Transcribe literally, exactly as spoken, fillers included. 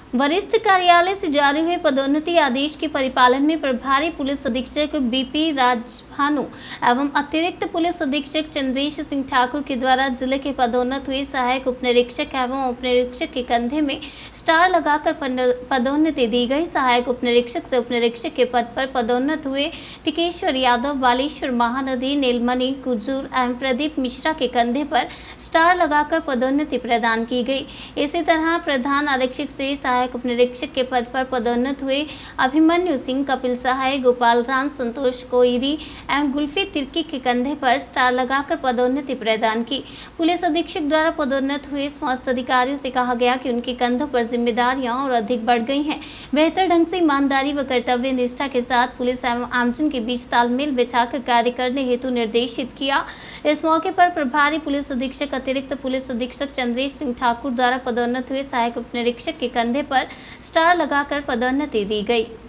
वरिष्ठ कार्यालय से जारी हुए पदोन्नति आदेश के परिपालन में प्रभारी पुलिस अधीक्षक बीपी राजभानु एवं अतिरिक्त पुलिस अधीक्षक चंद्रेश सिंह ठाकुर के द्वारा जिले के पदोन्नत हुए सहायक उपनिरीक्षक एवं उपनिरीक्षक के कंधे में स्टार लगाकर पदोन्नति दी गई। सहायक उपनिरीक्षक से उपनिरीक्षक के पद पर पदोन्नत हुए टिकेश्वर यादव, बालेश्वर महानदी, नीलमणि कुजूर एवं प्रदीप मिश्रा के कंधे पर स्टार लगाकर पदोन्नति प्रदान की गई। इसी तरह प्रधान आरक्षक से सहायक उपनिरीक्षक के पद पर पदोन्नत हुए अभिमन्यु सिंह, कपिल सहाय, गोपाल राम, संतोष कोईरी एवं गुल्फी तिर्की के कंधे पर स्टार लगाकर पदोन्नति प्रदान की। पुलिस अधीक्षक द्वारा पदोन्नत हुए समस्त अधिकारियों से कहा गया कि उनके कंधों पर जिम्मेदारियां और अधिक बढ़ गई हैं। बेहतर ढंग से ईमानदारी व कर्तव्य निष्ठा के साथ पुलिस एवं आमजन के बीच तालमेल बिठाकर कार्य करने हेतु निर्देशित किया। इस मौके पर प्रभारी पुलिस अधीक्षक अतिरिक्त पुलिस अधीक्षक चंद्रेश सिंह ठाकुर द्वारा पदोन्नत हुए सहायक उपनिरीक्षक के कंधे पर स्टार लगाकर पदोन्नति दी गई।